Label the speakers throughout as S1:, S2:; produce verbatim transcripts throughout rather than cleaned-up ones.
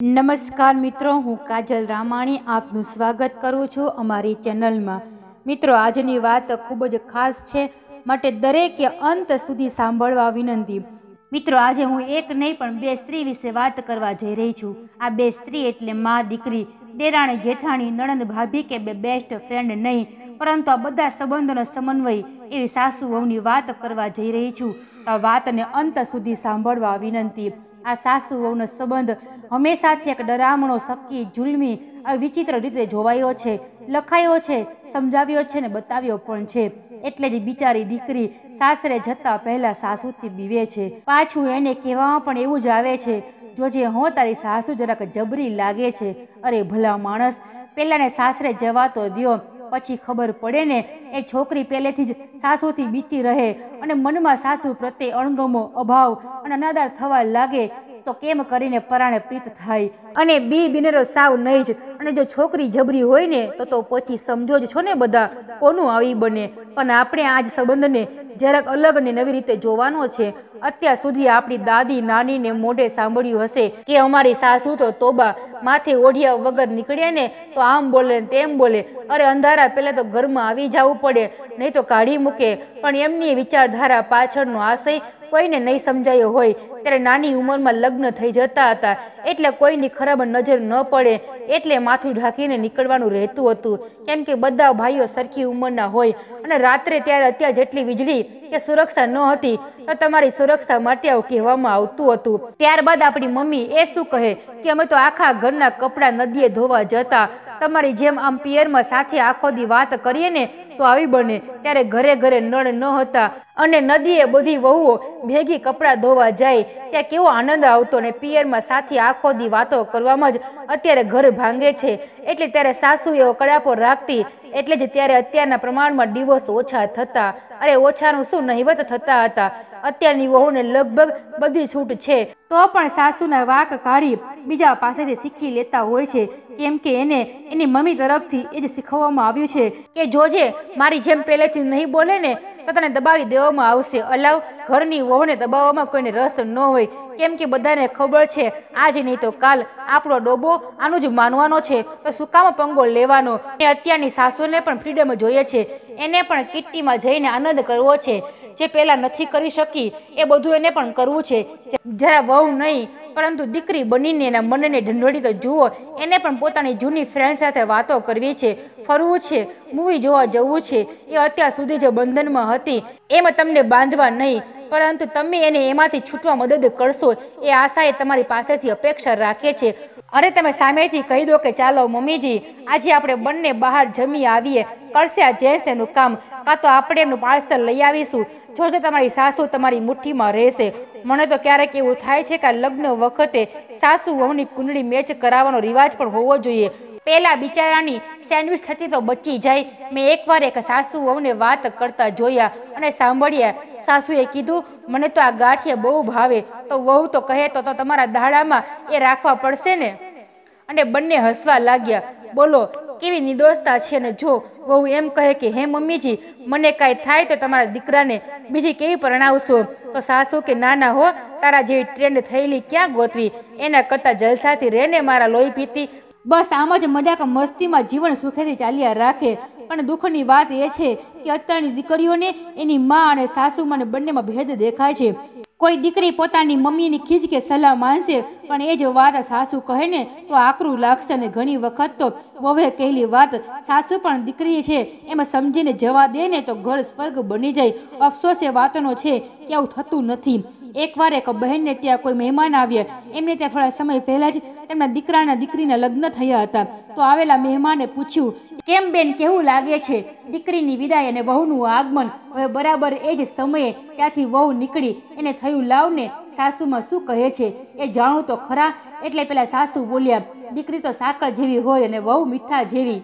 S1: નમસ્કાર મિત્રો, હું કાજલ રામાણી આપનું સ્વાગત કરું છું અમારી ચેનલમાં। મિત્રો, આજની વાત ખૂબ જ ખાસ છે, માટે દરેકે અંત સુધી સાંભળવા વિનંતી। મિત્રો, આજે હું એક નહીં પણ બે સ્ત્રી વિશે વાત કરવા જઈ રહી છું। આ બે સ્ત્રી એટલે માં દીકરી, દેરાણી જેઠાણી, નણંદ ભાભી કે બે બેસ્ટ ફ્રેન્ડ નહીં, પરંતુ આ બધા સંબંધોનો સમન્વય એવી સાસુ વહુની વાત કરવા જઈ રહી છું। તો આ વાતને અંત સુધી સાંભળવા વિનંતી। આ સાસુ વહુનો સંબંધ હંમેશાથી એક ડરામણો, સકી, જુલ્મી, આ વિચિત્ર રીતે જોવાયો છે, લખાયો છે, સમજાવ્યો છે ને બતાવ્યો પણ છે। એટલે જ બિચારી દીકરી સાસરે જતા પહેલા સાસુથી બીવે છે, પાછું એને કહેવામાં પણ એવું જ આવે છે, જોજે હો તારી સાસુ જરાક જબરી લાગે છે। અરે ભલા માણસ, પેલાને સાસરે જવા તો દ્યો, પછી ખબર પડે ને। એ છોકરી પહેલેથી જ સાસુથી બીતી રહે અને મનમાં સાસુ પ્રત્યે અણગમો, અભાવ અને અનાદર થવા લાગે તો કેમ કરીને પરાણે પ્રીત થાય? અને બી બિનેરો સાવ નહીં જ। અને જો છોકરી જબરી હોય ને તો તો પછી સમજો જ છો ને બધા કોનું આવી બને। પણ આપણે આજ સંબંધને જરાક અલગ ને નવી રીતે જોવાનો છે। અત્યાર સુધી આપણી દાદી નાનીને મોઢે સાંભળ્યું હશે કે અમારી સાસુ તો તોબા, માથે ઓઢિયા વગર નીકળે ને તો આમ બોલે ને તેમ બોલે, અરે અંધારા પહેલા તો ઘરમાં આવી જવું પડે, નહીં તો કાઢી મૂકે। પણ એમની વિચારધારા પાછળનો આશય કોઈને નહીં સમજાયો હોય। ત્યારે નાની ઉંમરમાં લગ્ન થઈ જતા હતા એટલે કોઈની ખરાબ નજર ન પડે એટલે માથું ઢાંકીને નીકળવાનું રહેતું હતું, કેમ કે બધા ભાઈઓ સરખી ઉંમરના હોય। અને રાત્રે ત્યારે અત્યારે જેટલી વીજળી કે સુરક્ષા ન હતી તો તમારી સુરક્ષા માટે આવું કહેવામાં આવતું હતું। ત્યારબાદ આપણી મમ્મી એ શું કહે કે અમે તો આખા ઘરના કપડાં નદીએ ધોવા જતા, તમારી જેમ આમ પિયરમાં સાથે આખો દી વાત કરીએ ને તો આવી બને। ત્યારે ઘરે ઘરે નળ ન હતા અને નદીએ બધી વહુઓ ભેગી કપડાં ધોવા જાય, ત્યાં કેવો આનંદ આવતો ને પિયરમાં સાથે આખો દી વાતો કરવામાં જ અત્યારે ઘર ભાંગે છે। એટલે ત્યારે સાસુ એવો કડાપો રાખતી, એટલે જ ત્યારે અત્યારના પ્રમાણમાં ડિવોર્સ ઓછા થતા। અરે ઓછાનું શું, નહિવત થતા હતા। અત્યારની વહુને લગભગ બધી છૂટ છે, તો પણ સાસુના વાક કાઢી બીજા પાસેથી શીખી લેતા હોય છે, કેમ કે એને એની મમ્મી તરફથી એ જ શીખવવામાં આવ્યું છે કે જોજે મારી જેમ પહેલેથી નહીં બોલે ને તો તને દબાવી દેવામાં આવશે। અલાવ ઘરની વહુને દબાવવામાં કોઈને રસ ન હોય, કેમ કે બધાને ખબર છે આજ નહીં તો કાલ આપણો ડોબો આનું જ માનવાનો છે, તો શું કામ પંગો લેવાનો? એ અત્યારની સાસુને પણ ફ્રીડમ જોઈએ છે, એને પણ કિટ્ટીમાં જઈને આનંદ કરવો છે, જે પહેલા નથી કરી શકી એ બધું એને પણ કરવું છે। જરા વહુ નહીં પરંતુ દીકરી બનીને એના મનને ઢંઢોળી તો જુઓ, એને પણ પોતાની જૂની ફ્રેન્ડ સાથે વાતો કરવી છે, ફરવું છે, મૂવી જોવા જવું છે। એ અત્યાર સુધી જે બંધનમાં હતી એમાં તમને બાંધવા નહીં, પરંતુ તમે એને એમાંથી છૂટવા મદદ કરશો એ આશા એ તમારી પાસેથી અપેક્ષા રાખે છે। અરે તમે સામેથી કહી દો કે ચાલો મમ્મીજી આજે આપણે બંને બહાર જમી આવીએ, કરશે આ જેન્ટ્સ એનું કામ, કાં તો આપણે એમનું પાર્સલ લઈ આવીશું, જોજો તમારી સાસુ તમારી મુઠ્ઠીમાં રહેશે। મને તો ક્યારેક એવું થાય છે કે આ લગ્ન વખતે સાસુ વહુની કુંડળી મેચ કરાવવાનો રિવાજ પણ હોવો જોઈએ। પેલા બિચારાની સેન્ડવિચ થતી તો બચી જાય। મેં એકવાર એક સાસુ વહુને વાત કરતા જોયા અને સાંભળ્યા। સાસુએ કીધું, મને તો આ ગાંઠિયા બહુ ભાવે, તો વહુ તો કહે તો તો તમારા દાડામાં એ રાખવા પડશે ને? અને બંને હસવા લાગ્યા। બોલો કેવી નિર્દોષતા છે। ને જો વહુ એમ કહે કે હે મમ્મીજી મને કાંઈ થાય તો તમારા દીકરાને બીજી કેવી પરણાવશો? તો સાસુ કે ના ના હો, તારા જેવી ટ્રેન્ડ થયેલી ક્યાં ગોતવી, એના કરતાં જલસાથી રહે ને મારા લોહી પીતી। બસ આમ જ મજાક મસ્તીમાં જીવન સુખેથી ચાલ્યા રાખે। પણ દુઃખની વાત એ છે કે અત્યારની દીકરીઓને એની માં અને સાસુમાં બંનેમાં ભેદ દેખાય છે। કોઈ દીકરી પોતાની મમ્મીની ખીજ કે સલાહ માનશે, પણ એ જ વાત સાસુ કહે ને તો આકરું લાગશે। અને ઘણી વખત તો વહુએ કહેલી વાત સાસુ પણ દીકરી છે એમ સમજીને જવા દે ને તો ઘર સ્વર્ગ બની જાય। અફસોસ એ વાતનો છે કે આવું થતું નથી। એકવાર એક બહેનને ત્યાં કોઈ મહેમાન આવ્યા, એમને ત્યાં થોડા સમય પહેલા જ તેમના દીકરાના દીકરીના લગ્ન થયા હતા। તો આવેલા મહેમાને પૂછ્યું, કેમ બેન કેવું લાગે છે દીકરીની વિદાય અને વહુનું આગમન? હવે બરાબર એ જ સમયે ત્યાંથી વહુ નીકળી, એને થયું લાવ ને સાસુમાં શું કહે છે એ જાણું તો ખરા। એટલે પેલા સાસુ બોલ્યા, દીકરી તો સાકર જેવી હોય અને વહુ મીઠા જેવી।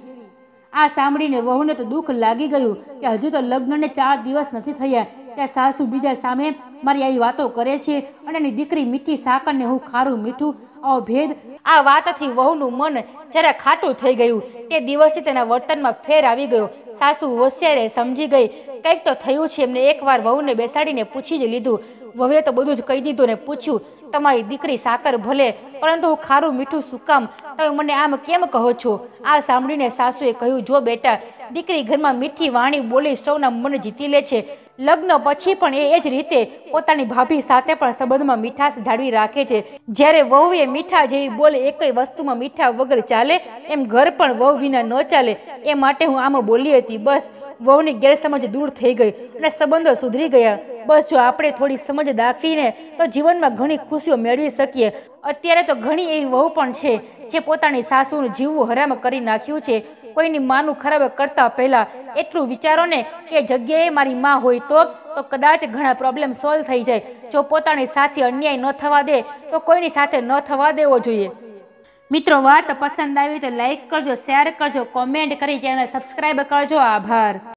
S1: આ સાંભળીને વહુને તો દુઃખ લાગી ગયું કે હજુ તો લગ્નને ચાર દિવસ નથી થયા ત્યાં સાસુ બીજા સામે મારી આવી વાતો કરે છે અને એની દીકરી મીઠી સાકર ને હું ખારું મીઠું, આવો ભેદ। આ વાતથી વહુનું મન જરા ખાટું થઈ ગયું। તે દિવસથી તેના વર્તનમાં ફેર આવી ગયો। સાસુ હોશિયારે સમજી ગઈ કંઈક તો થયું છે એમને એકવાર વહુને બેસાડીને પૂછી જ લીધું। વહુએ તો બધું જ કહી દીધું ને પૂછ્યું તમારી દીકરી સાકર ભલે, પરંતુ હું ખારું મીઠું શું કામ? તમે મને આમ કેમ કહો છો? આ સાંભળીને સાસુએ કહ્યું, જો બેટા, દીકરી ઘરમાં મીઠી વાણી બોલી સૌના મન જીતી લે છે. લગ્ન પછી પણ એ એ જ રીતે પોતાની ભાભી સાથે પણ સંબંધમાં મીઠાશ જાળવી રાખે છે. જ્યારે વહુએ મીઠા જેવી બોલે એકય વસ્તુમાં મીઠા વગર ચાલે, એમ ઘર પણ વહુ વિના ન ચાલે. એ માટે હું આમ બોલી હતી. બસ વહુની ગેરસમજ દૂર થઈ ગઈ અને સંબંધો સુધરી ગયા. બસ જો આપણે થોડી સમજ દાખવીને તો જીવનમાં ઘણી ખુશીઓ મેળવી શકીએ. અત્યારે તો ઘણી એવી વહુ પણ છે જે પોતાની સાસુનું જીવવું હરામ કરી નાખ્યું છે. કોઈની માનું ખરાબ કરતા પહેલા એટલું વિચારો ને કે જગ્યાએ મારી માં હોય તો તો કદાચ ઘણા પ્રોબ્લેમ સોલ્વ થઈ જાય. જો પોતાની સાથે અન્યાય ન થવા દે તો કોઈની સાથે ન થવા દેવો જોઈએ. મિત્રો, વાત પસંદ આવી તો લાઈક કરજો, શેર કરજો, કોમેન્ટ કરી ચેનલ સબસ્ક્રાઈબ કરજો. આભાર.